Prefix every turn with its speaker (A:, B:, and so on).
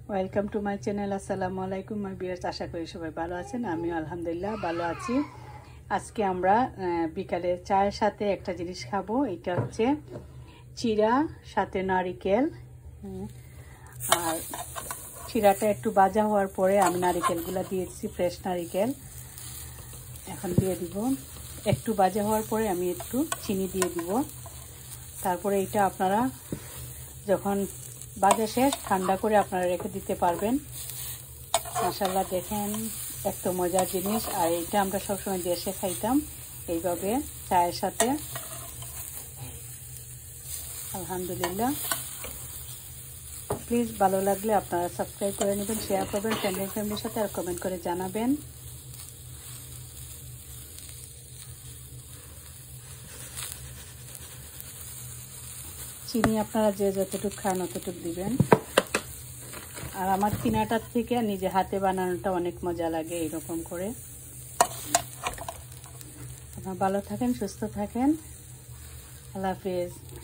A: Welcome to my channel. আসসালামু আলাইকুম মাই viewers, আশা করি সবাই ভালো আছেন। আমিও আলহামদুলিল্লাহ ভালো আছি। আজকে আমরা বিকালে চায়ের সাথে একটা জিনিস খাবো। এটা হচ্ছে চিড়া সাথে নারিকেল। আর চিড়াটা একটু ভাজা হওয়ার পরে আমি নারিকেলগুলো দিয়েছি, ফ্রেশ নারিকেল। এখন দিয়ে দিব। একটু ভাজা হওয়ার পরে আমি একটু চিনি দিয়ে দিব। তারপরে এটা আপনারা যখন ভাজা শেষ ঠান্ডা করে আপনারা রেখে দিতে পারবেন। মাশাআল্লাহ, দেখেন এত মজার জিনিস। আর এটা আমরা সবসময় দেশে খাইতাম এইভাবে চায়ের সাথে। আলহামদুলিল্লাহ, প্লিজ ভালো লাগলে আপনারা সাবস্ক্রাইব করে নেবেন, শেয়ার করবেন ফ্যামিলির সাথে, আর কমেন্ট করে জানাবেন। চিনি আপনারা যে যতটুকু খান অতটুকু দিবেন। আর আমার কিনাটার থেকে নিজে হাতে বানানোটা অনেক মজা লাগে এইরকম করে। আপনারা ভালো থাকেন, সুস্থ থাকেন। আল্লাহ হাফেজ।